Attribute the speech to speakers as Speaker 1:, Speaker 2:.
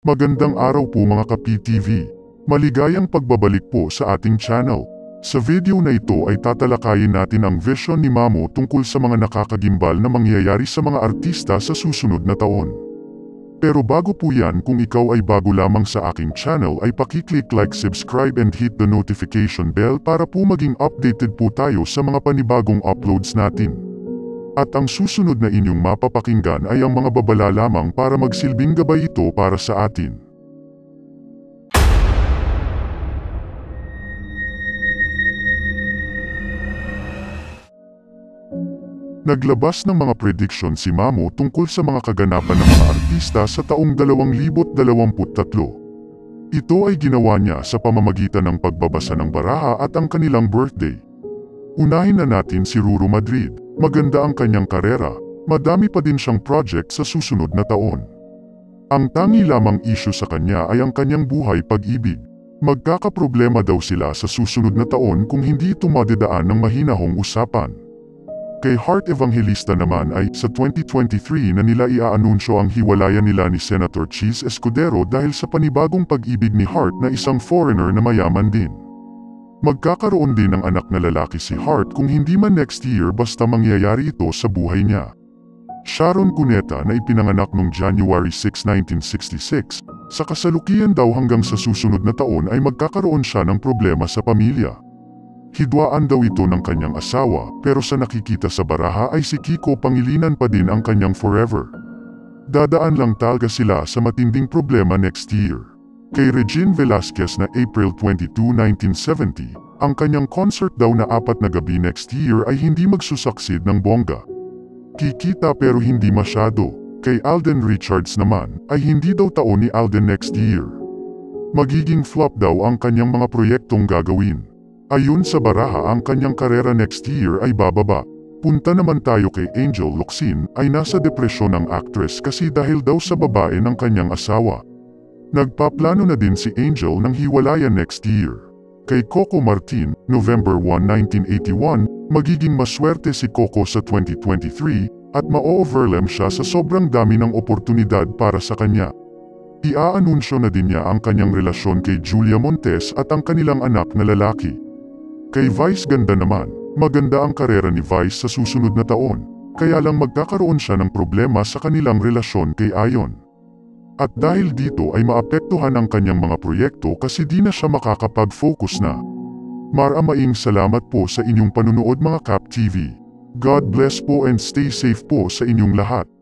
Speaker 1: Magandang araw po mga KAPTV. Maligayang pagbabalik po sa ating channel. Sa video na ito ay tatalakayin natin ang vision ni Mamo tungkol sa mga nakakagimbal na mangyayari sa mga artista sa susunod na taon. Pero bago po yan, kung ikaw ay bago lamang sa aking channel ay pakiclick like, subscribe and hit the notification bell para po maging updated po tayo sa mga panibagong uploads natin. At ang susunod na inyong mapapakinggan ay ang mga babala lamang para magsilbing gabay ito para sa atin. Naglabas ng mga prediksyon si Mamo tungkol sa mga kaganapan ng mga artista sa taong 2023. Ito ay ginawa niya sa pamamagitan ng pagbabasa ng baraha at ang kanilang birthday. Unahin na natin si Ruru Madrid. Maganda ang kanyang karera, madami pa din siyang project sa susunod na taon. Ang tangi lamang issue sa kanya ay ang kanyang buhay pag-ibig. Magkakaproblema daw sila sa susunod na taon kung hindi ito madedaan ng mahinahong usapan. Kay Heart Evangelista naman ay sa 2023 na nila iaanunsyo ang hiwalayan nila ni Senator Cheese Escudero dahil sa panibagong pag-ibig ni Heart na isang foreigner na mayaman din. Magkakaroon din ng anak na lalaki si Heart kung hindi man next year basta mangyayari ito sa buhay niya. Sharon Cuneta na ipinanganak noong January 6, 1966, sa kasalukuyan daw hanggang sa susunod na taon ay magkakaroon siya ng problema sa pamilya. Hidwaan daw ito ng kanyang asawa pero sa nakikita sa baraha ay si Kiko Pangilinan pa din ang kanyang forever. Dadaan lang talaga sila sa matinding problema next year. Kay Regine Velasquez na April 22, 1970, ang kanyang concert daw na 4 na gabi next year ay hindi magsusaksid ng bongga. Kikita pero hindi masyado. Kay Alden Richards naman ay hindi daw taon ni Alden next year. Magiging flop daw ang kanyang mga proyektong gagawin. Ayon sa baraha ang kanyang karera next year ay bababa. Punta naman tayo kay Angel Locsin ay nasa depresyon ng actress kasi dahil daw sa babae ng kanyang asawa. Nagpaplano na din si Angel ng hiwalayan next year. Kay Coco Martin, November 1, 1981, magiging maswerte si Coco sa 2023 at ma-overwhelm siya sa sobrang dami ng oportunidad para sa kanya. Iaanunsyo na din niya ang kanyang relasyon kay Julia Montes at ang kanilang anak na lalaki. Kay Vice Ganda naman, maganda ang karera ni Vice sa susunod na taon, kaya lang magkakaroon siya ng problema sa kanilang relasyon kay Ayon. At dahil dito ay maapektuhan ang kanyang mga proyekto kasi di na siya makakapag-focus na. Maraming salamat po sa inyong panunood mga KAPTV. God bless po and stay safe po sa inyong lahat.